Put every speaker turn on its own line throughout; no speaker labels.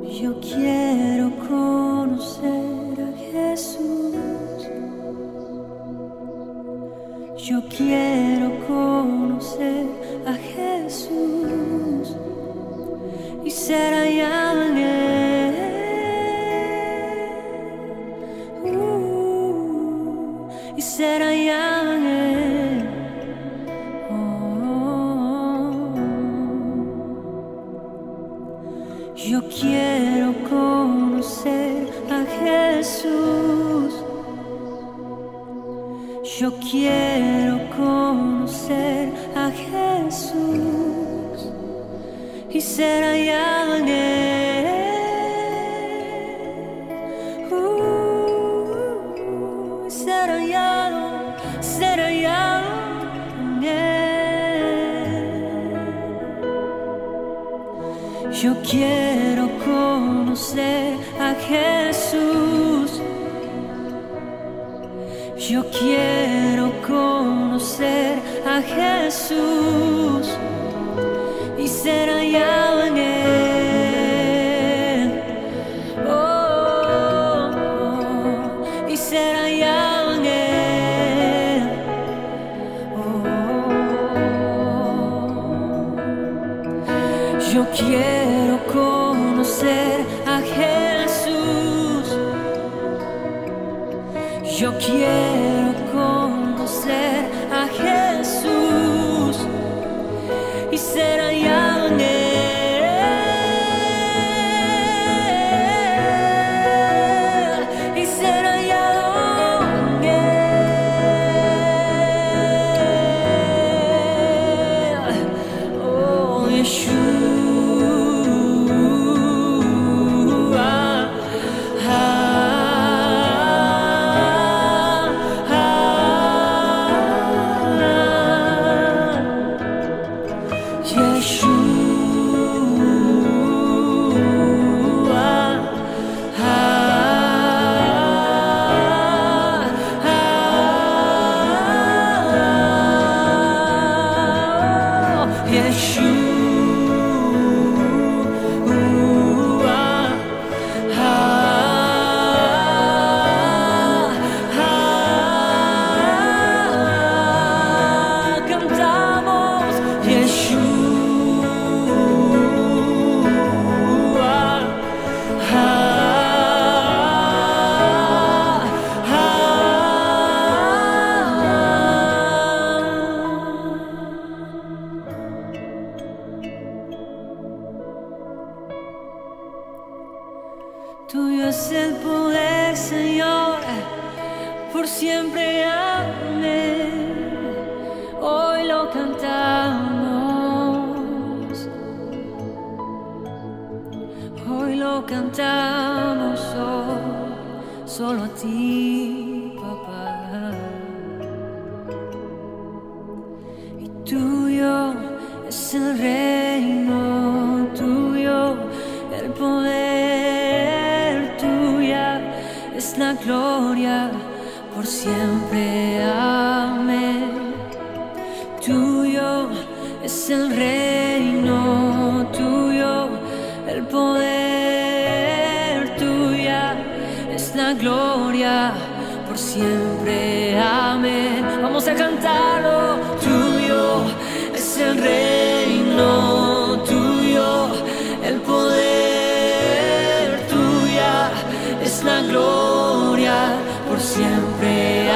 Yo quiero conocer a Jesús. Yo quiero conocer a Jesús y ser hallado en Él. Y ser hallado en Él. Yo quiero conocer a Jesús. Yo quiero conocer a Jesús y ser hallado en Él. Ser hallado en Él. Yo quiero conocer a Jesús. Yo quiero conocer a Jesús y ser hallado en Él. Y ser hallado en Él. Yo quiero conocer a Jesús. Yo quiero conocer a Jesús y ser hallado en Él. Y ser hallado en Él. Oh, Yeshua. Tuyo es el poder, Señor, por siempre. Amén. Hoy lo cantamos. Hoy lo cantamos solo a ti, papá. Y tuyo es el reino, tuyo el poder. Es la gloria por siempre, amén. Tuyo es el reino, tuyo el poder, tuya es la gloria por siempre, amén. Vamos a cantarlo. Tuyo es el reino, tuyo el poder, tuya es la gloria por siempre,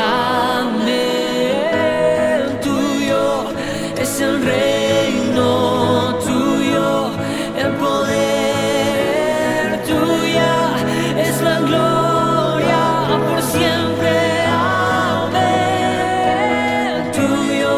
amén. Tuyo es el reino, tuyo el poder, tuya es la gloria por siempre, amén. Tuyo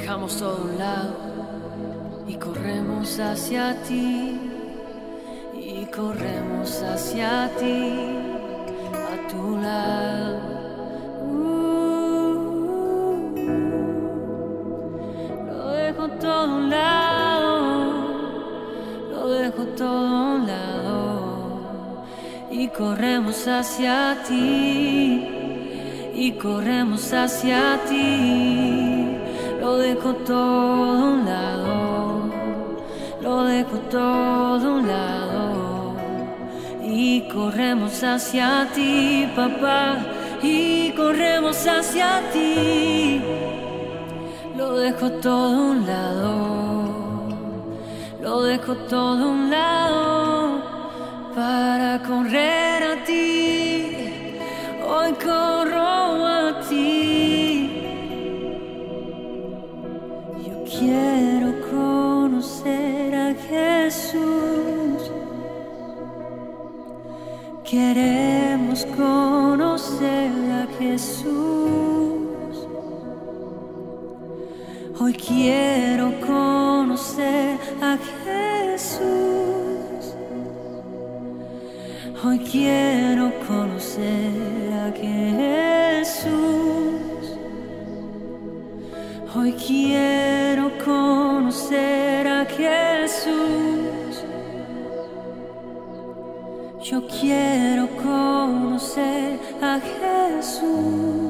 Dejamos todo a un lado y corremos hacia ti, y corremos hacia ti, a tu lado. Lo dejo todo a un lado, lo dejo todo a un lado, y corremos hacia ti, y corremos hacia ti. Lo dejo todo a un lado, lo dejo todo a un lado, y corremos hacia ti, papá, y corremos hacia ti. Lo dejo todo a un lado, lo dejo todo a un lado, para correr a ti. Hoy corro a ti. Yo quiero conocer a Jesús. Queremos conocer a Jesús. Hoy quiero conocer a Jesús. Hoy quiero conocer a Jesús. Hoy quiero conocer a Jesús. Yo quiero conocer a Jesús.